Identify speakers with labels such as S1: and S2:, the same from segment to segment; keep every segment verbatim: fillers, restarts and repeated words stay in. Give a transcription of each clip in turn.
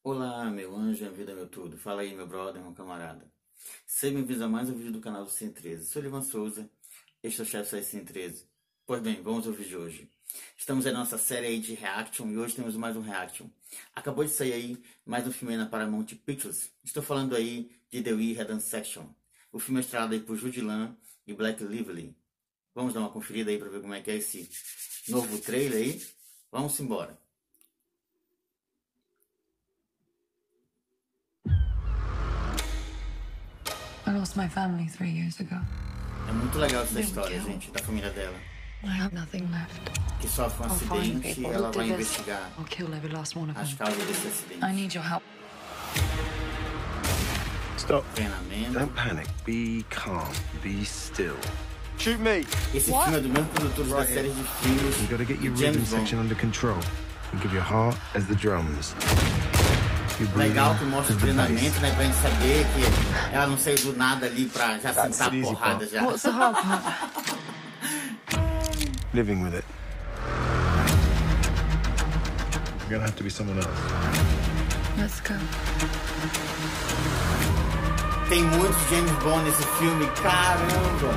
S1: Olá, meu anjo, minha vida, meu tudo. Fala aí, meu brother, meu camarada. Seja bem-vindo a mais um vídeo do canal do Cine treze. Sou Ivan Souza, este é o chefe do Cine treze. Pois bem, vamos ao vídeo de hoje. Estamos aí na nossa série aí de reaction e hoje temos mais um reaction. Acabou de sair aí mais um filme aí na Paramount Pictures. Estou falando aí de The Wee Hidden Section. O filme é estrelado aí por Jude Law e Blake Lively. Vamos dar uma conferida aí para ver como é que é esse novo trailer aí. Vamos embora.
S2: I lost my family three years ago.
S1: É muito legal essa história, gente, da família dela.
S2: I have nothing left.
S1: Que sofre um acidente e ela vai investigar
S2: I'll kill every last one of
S1: as
S2: them.
S1: causas desse acidente.
S2: I need your help.
S3: Stop.
S1: Treinamento.
S3: Don't panic. Be calm. Be still.
S4: Shoot me.
S1: Esse filme é do mesmo produtor da série de filmes
S3: You gotta get your
S1: de
S3: rhythm
S1: James
S3: section
S1: Bond.
S3: under control. Think of your heart as the drums. Your breathing
S1: Legal que mostra o
S3: as the bass.
S1: treinamento, né? Pra gente saber que ela não saiu do nada ali pra já
S4: That's
S1: sentar a
S4: the easy
S1: porrada
S4: part.
S1: já.
S2: What's the hard part?
S3: Living with it. You're gonna have to be someone else.
S2: Let's go.
S1: Tem muito James Bond nesse filme, caramba!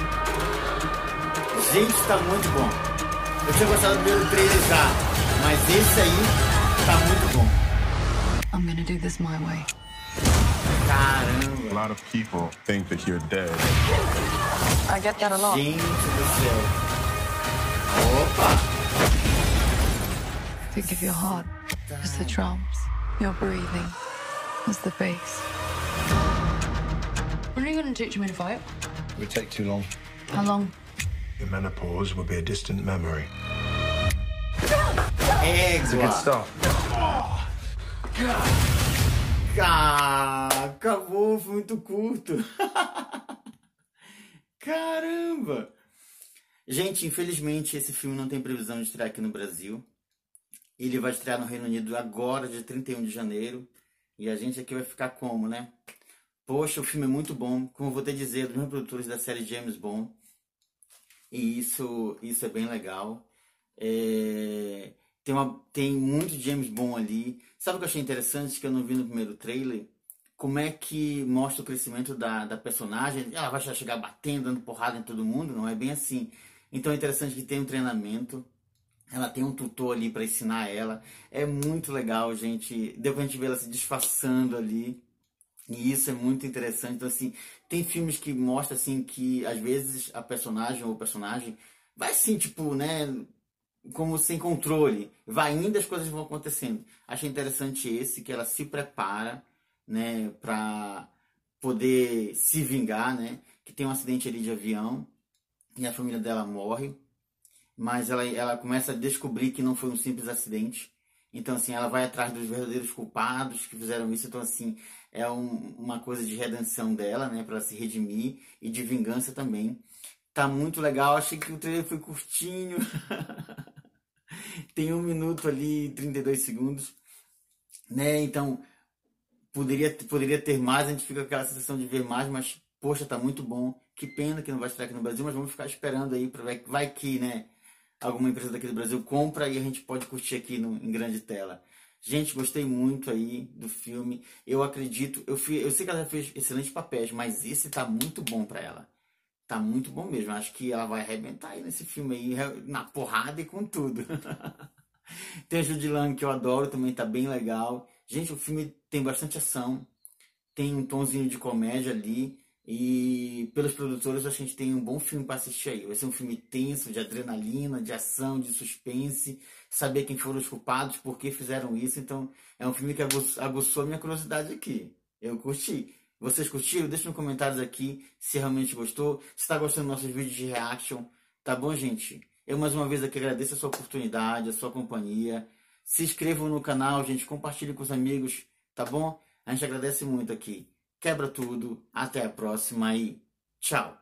S1: Gente, tá muito bom. Eu tinha gostado do primeiro trailer já, mas esse aí tá muito bom.
S2: I'm gonna do this my way.
S5: A
S1: Caramba!
S5: lot of people think that you're dead.
S2: I get that a lot.
S1: Gente do céu! Opa!
S2: Think of your heart as the drums. Your breathing as the bass. When are you gonna teach me to fight?
S3: It would take too long.
S2: How long?
S3: Your menopause will be a distant memory.
S1: Égua!
S3: start.
S1: Ah, acabou, foi muito curto. Caramba! Gente, infelizmente esse filme não tem previsão de estrear aqui no Brasil. Ele vai estrear no Reino Unido agora, dia trinta e um de janeiro. E a gente aqui vai ficar como, né? Poxa, o filme é muito bom. Como eu vou te dizer, dos meus produtores da série James Bond. E isso, isso é bem legal. É... Tem, uma, tem muito James Bond ali. Sabe o que eu achei interessante, que eu não vi no primeiro trailer? Como é que mostra o crescimento da, da personagem. Ela vai chegar batendo, dando porrada em todo mundo? Não é bem assim. Então é interessante que tem um treinamento. Ela tem um tutor ali para ensinar ela. É muito legal, gente. Deu pra gente ver ela se disfarçando ali. E isso é muito interessante. Então, assim, tem filmes que mostram, assim, que às vezes a personagem ou o personagem vai assim, tipo, né, como sem controle. Vai indo, as coisas vão acontecendo. Achei interessante esse, que ela se prepara, né, pra poder se vingar, né, que tem um acidente ali de avião e a família dela morre. Mas ela, ela começa a descobrir que não foi um simples acidente. Então, assim, ela vai atrás dos verdadeiros culpados que fizeram isso. Então, assim, é um, uma coisa de redenção dela, né? Pra ela se redimir e de vingança também. Tá muito legal. Achei que o trailer foi curtinho. Tem um minuto ali, trinta e dois segundos. Né? Então, poderia, poderia ter mais. A gente fica com aquela sensação de ver mais, mas, poxa, tá muito bom. Que pena que não vai estrear aqui no Brasil, mas vamos ficar esperando aí pra ver. Vai que, né? Alguma empresa daqui do Brasil compra e a gente pode curtir aqui no, em grande tela. Gente, gostei muito aí do filme. Eu acredito, eu, fui, eu sei que ela já fez excelentes papéis, mas esse tá muito bom pra ela. Tá muito bom mesmo. Acho que ela vai arrebentar aí nesse filme aí, na porrada e com tudo. Tem a Jude Law, que eu adoro, também tá bem legal. Gente, o filme tem bastante ação, tem um tonzinho de comédia ali. E pelos produtores, acho que a gente tem um bom filme para assistir aí. Vai ser um filme tenso, de adrenalina, de ação, de suspense. Saber quem foram os culpados, por que fizeram isso. Então, é um filme que aguçou a minha curiosidade aqui. Eu curti. Vocês curtiram? Deixa nos comentários aqui se realmente gostou. Se está gostando dos nossos vídeos de reaction. Tá bom, gente? Eu mais uma vez aqui agradeço a sua oportunidade, a sua companhia. Se inscrevam no canal, gente. Compartilhe com os amigos, tá bom? A gente agradece muito aqui. Quebra tudo, até a próxima e tchau!